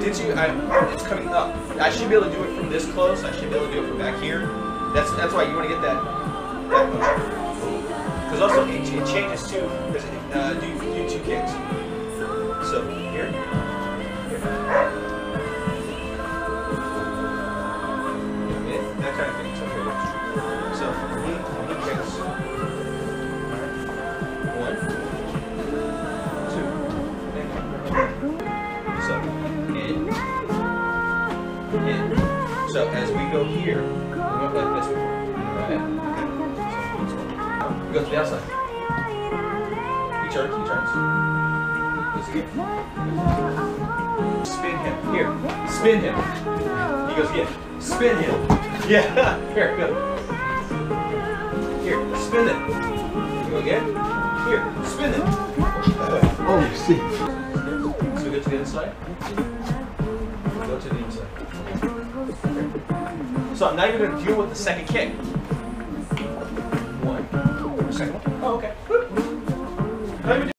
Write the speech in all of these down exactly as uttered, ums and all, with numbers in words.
jujitsu, I it's coming up. I should be able to do it from this close. I should be able to do it from back here. That's that's why you want to get that. Because also it, it changes too. Because uh, do do two kicks. So here. Here. Yeah, that kind of thing. So here. So he he kicks. One, two, so in, in. So as we go here, we went like this before, right? Okay. So go to the outside. He turns, he turns. Goes again. Spin him. Here. Spin him. He goes again. Spin him. Yeah. Here, go. Here, spin it. You go again. Here, spin it. Oh, see. So go to the other side. Go to the inside. So now you're going to deal with the second kick. One. Second one. Oh, okay. Now you're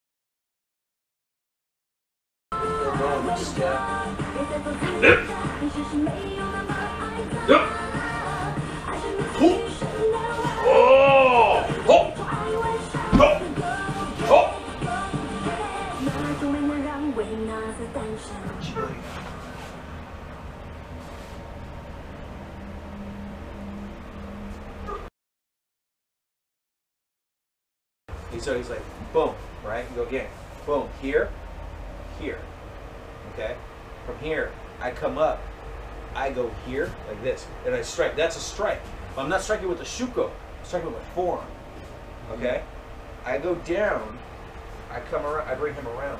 So he's like, boom, right? You go again. Boom, here, here. Okay? From here, I come up, I go here, like this, and I strike. That's a strike. But I'm not striking with the shuko, I'm striking with my forearm. Okay? I go down, I come around, I bring him around.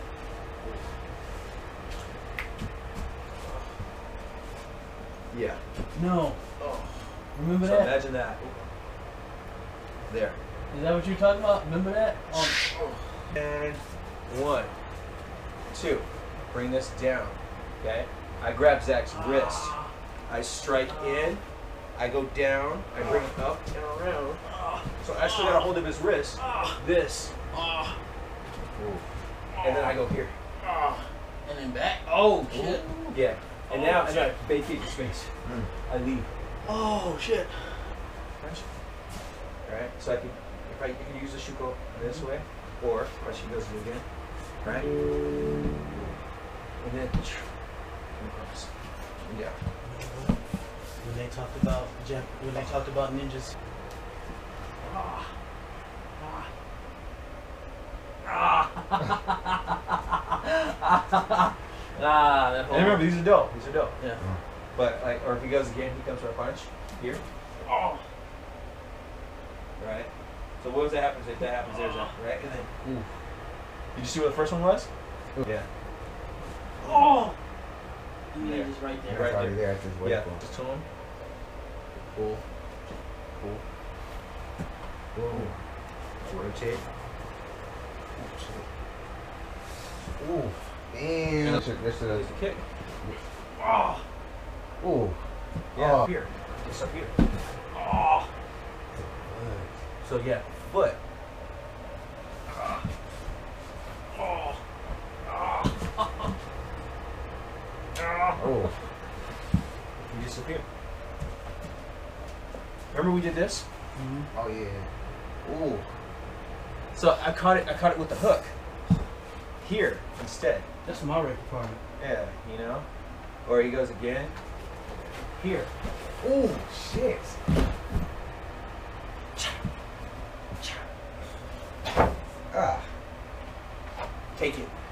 Yeah. No. Oh. Remember So that? imagine that. There. Is that what you're talking about? Remember that? Oh. And one, two. Bring this down. Okay? I grab Zach's wrist. I strike in. I go down. I bring it up and around. So I still got a hold of his wrist. This. And then I go here. And then back. Oh shit. Yeah. And Oh, now and shit. I vacate the space. I leave. Oh shit. Alright? So I can if I can use the shuko this way, or if she does it again. Right? And then across. Yeah. When they talked about Jap when they talked about ninjas. Ah. Ah. Ah, that whole And remember, these are dope. These are dope. Yeah. But like, or if he goes again, he comes for a punch here. Oh. Right. So what was that happens? If that happens, there's that. Right. And then. Ooh. Did you see what the first one was? Yeah. Oh. And There. then just right there. Right Right there. there. That's just wait Yeah. for him. Just to him. Cool. Cool. Boom. Rotate. Ooh. Damn. This is, this is, There's the kick. Oh. ooh. Yeah. Oh. Up here. Just up here. Oh. So yeah, foot. Oh. Oh. You disappear. Remember we did this? Mm-hmm. Oh yeah. Ooh. So I caught it. I caught it with the hook. Here instead. That's my requirement. Yeah, you know. Or he goes again. Here. Ooh. Shit. Ah. Ah. Take it.